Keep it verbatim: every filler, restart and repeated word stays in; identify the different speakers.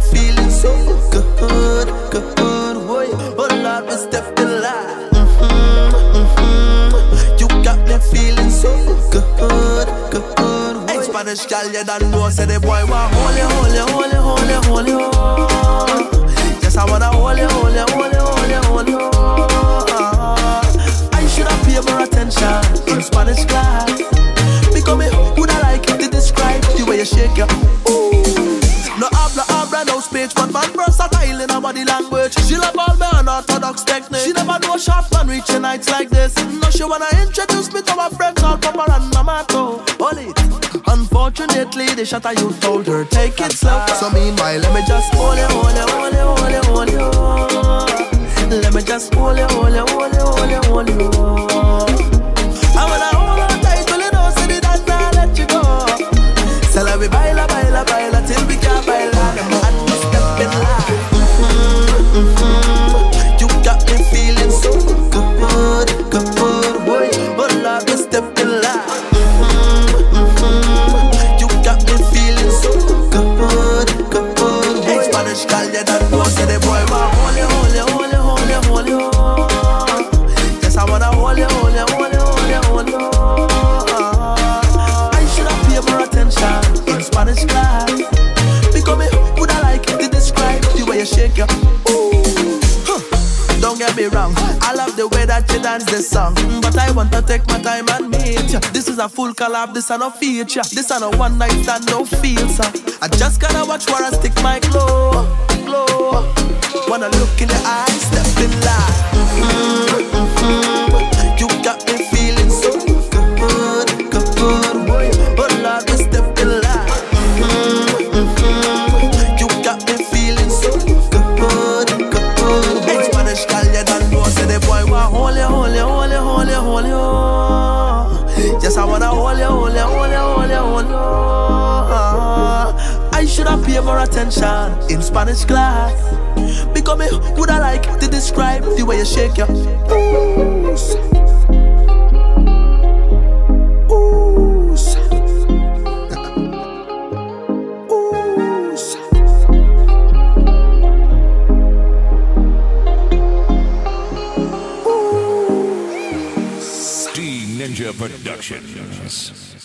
Speaker 1: feeling so good, good. Boy, oh Lord, we step the line. Mm-hmm, mm-hmm. You got me feeling so good, good. Hey, Spanish girl, you don't know, say the boy want hold you, hold you, hold you, hold you, hold you. Yes, I wanna hold you, hold you, hold you, hold you, hold you. I should have paid more attention in Spanish class, because me would I like to describe the way you shake your ooh. No habla, habla, no speech, but man versatile in her body language. She love all my unorthodox technique. She never know short man reaching nights like this. No, she wanna introduce me to her friends, all proper and mama too. Hold it. Unfortunately, the shatter you told her take it slow. So meanwhile, let me just hold you, hold you, hold you, hold you, hold you. Let me just hold you, hold you, hold you, hold you, hold you. I wanna hold on tight till you know, say the dance now let you go. So let me baila, baila, baila till we can't baila. And we step in line. Mm-hmm, mm-hmm. You got me feeling so good, good, boy. Oh Lord, we step in line. Mm-hmm, mm-hmm. You got me feeling so good, good. Hey, Spanish girl, you don't know, say the boy want hold you, hold you, hold you, hold you, hold you. Yes, I wanna hold you, hold you, hold you, hold you, hold you. I should have paid more attention in Spanish class, because me would I like to describe the way you shake your ooh. Huh. Don't get me wrong, I love the way that you dance this song, but I want to take my time and meet ya. This is a full collab, this a no feature. This a no one night stand, no feel, so I just gotta watch where I stick my glow, glow. Wanna look in the eyes, step in line. Mm-hmm, mm-hmm. You got me feeling so good, good, boy. Oh Lord, we step in line. Mm-hmm, mm-hmm. You got me feeling so good, good. Hey, Spanish girl, you don't know, say the boy want hold you, hold you, hold you, hold you, hold you. Yes, I wanna hold you, hold you, hold you, hold you, hold you. I should have paid more attention in Spanish class, because me would I like to describe the way you shake your oohs. Oohs. Oohs.
Speaker 2: Oohs. D Ninja Productions.